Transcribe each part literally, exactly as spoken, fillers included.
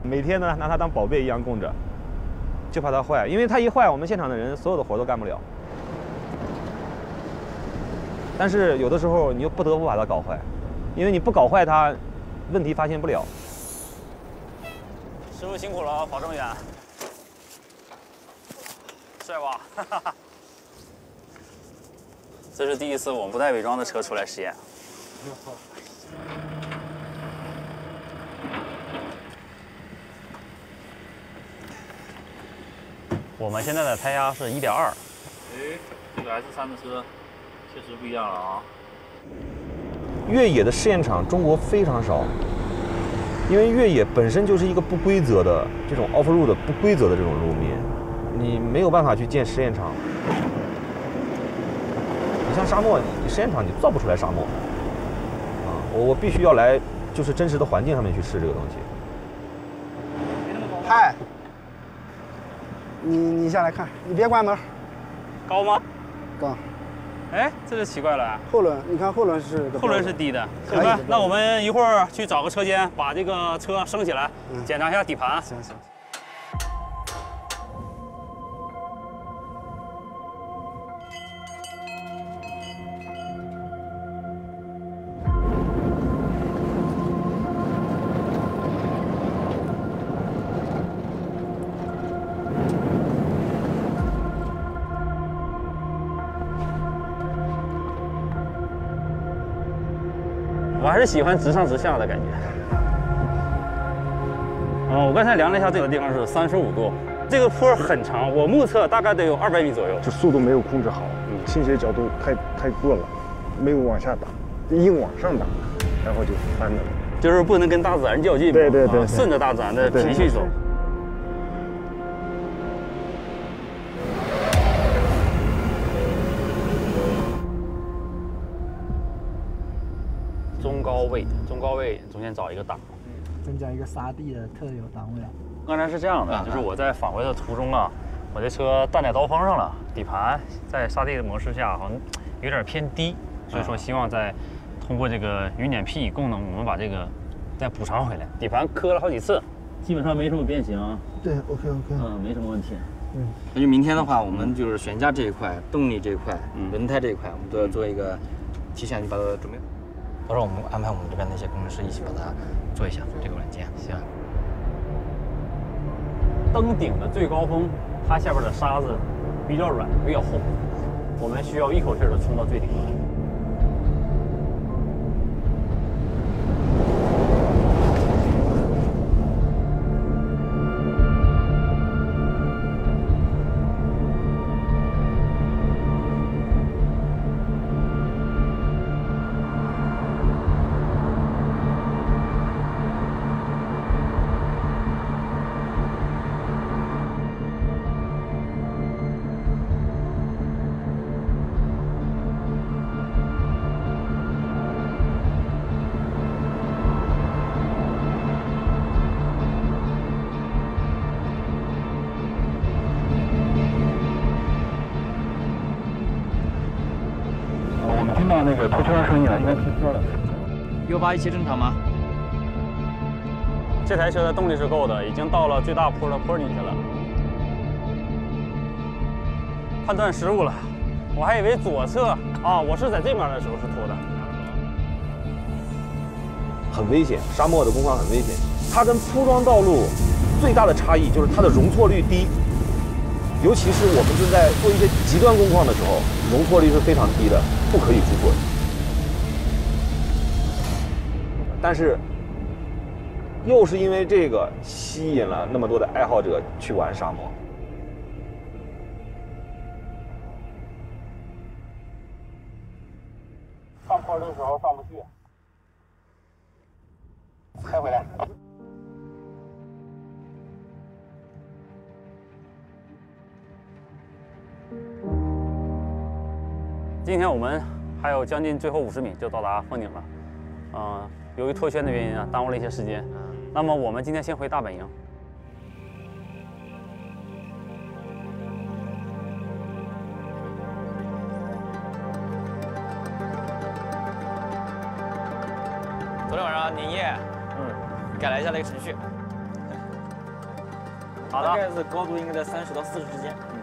每天呢拿它当宝贝一样供着，就怕它坏，因为它一坏，我们现场的人所有的活都干不了。但是有的时候你又不得不把它搞坏，因为你不搞坏它，问题发现不了。 师傅辛苦了啊，跑这么远，帅吧？哈哈哈。这是第一次我们不带伪装的车出来实验。我们现在的胎压是一点二。哎，这个 S 三的车确实不一样了啊。 越野的试验场中国非常少，因为越野本身就是一个不规则的这种 off road 的不规则的这种路面，你没有办法去建实验场。你像沙漠，你实验场你造不出来沙漠。啊，我我必须要来就是真实的环境上面去试这个东西。 嗨，你你下来看，你别关门。 高吗？ 高。 哎，这就奇怪了。 后轮，你看后轮是后轮是低的。行吧，那我们一会儿去找个车间，把这个车升起来，嗯、检查一下底盘。 行行。 我还是喜欢直上直下的感觉。嗯，我刚才量了一下，这个地方是三十五度，这个坡很长，我目测大概得有二百米左右。 这速度没有控制好，倾斜角度太太过了，没有往下打，硬往上打，然后就翻了。 就是不能跟大自然较劲嘛， 对对 对, 对、啊， 顺着大自然的脾气走。中高位，中高位中间找一个档， 增加一个沙地的特有档位啊。 刚才是这样的，就是我在返回的途中啊，我这车断在刀锋上了，底盘在沙地的模式下好像有点偏低，所以说希望在通过这个云辇 P 功能，我们把这个再补偿回来。底盘磕了好几次，基本上没什么变形。 对 ，OK OK， 嗯，没什么问题。 嗯，那就明天的话，我们就是悬架这一块、动力这一块、轮胎这一块，我们都要做一个提前就把它准备。到时候我们安排我们这边那些工程师一起把它做一下这个软件。行。 登顶的最高峰，它下边的沙子比较软，比较厚，我们需要一口气的冲到最顶。 听到那个拖圈声音了，应该拖圈了。 U 八一七正常吗？ 这台车的动力是够的，已经到了最大坡的坡底下了。判断失误了，我还以为左侧啊，我是在这边的时候是拖的。 很危险，沙漠的工况很危险。它跟铺装道路最大的差异就是它的容错率低。尤其是我们正在做一些极端工况的时候，容错率是非常低的，不可以出错。但是，又是因为这个吸引了那么多的爱好者去玩沙漠。 上坡的时候上不去，开回来。今天我们还有将近最后五十米就到达峰顶了，嗯、呃，由于脱圈的原因啊，耽误了一些时间。那么我们今天先回大本营。 昨天晚上宁业，嗯，改了一下那个程序， 好的大概是高度应该在三十到四十之间。嗯。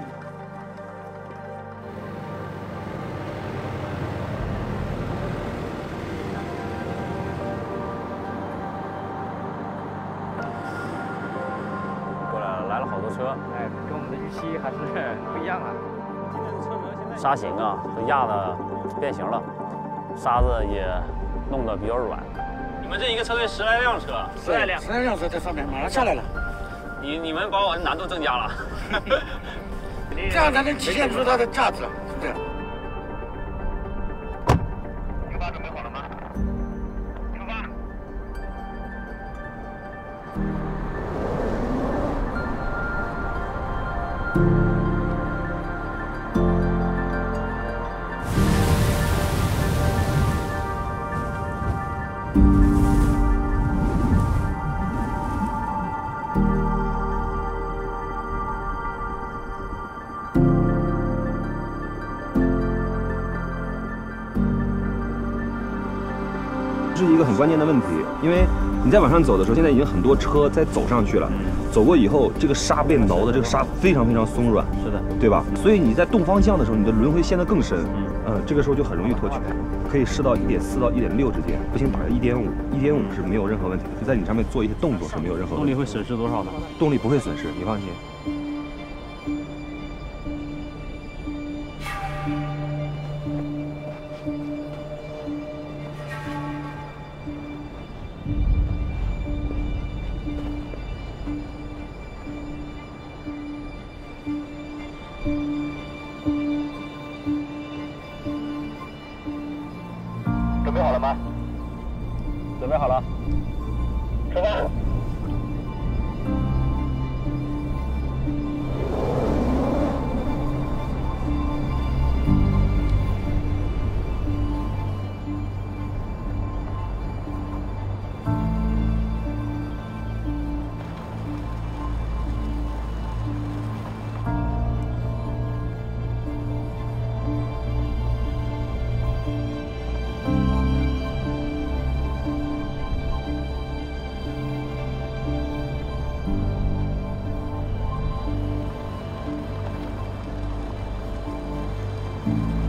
过来了，来了好多车， 哎，跟我们的预期还是不一样啊。 沙型啊都压的变形了，沙子也弄得比较软。你们这一个车队十来辆车，十来辆， 十来辆车在上面，马上下来了。 你你们把我的难度增加了， 这样才能体现出它的价值，是不是？出发准备好了吗？出发。 这是一个很关键的问题，因为你在往上走的时候，现在已经很多车在走上去了，走过以后，这个沙被挠的，这个沙非常非常松软， 是的， 对吧？所以你在动方向的时候，你的轮回陷得更深，嗯，这个时候就很容易脱曲，可以试到一点四到一点六之间，不行打个一点五，一点五是没有任何问题的，就在你上面做一些动作是没有任何问题。 动力会损失多少呢？ 动力不会损失，你放心。 准备好了吗？ 准备好了。 出发。 嗯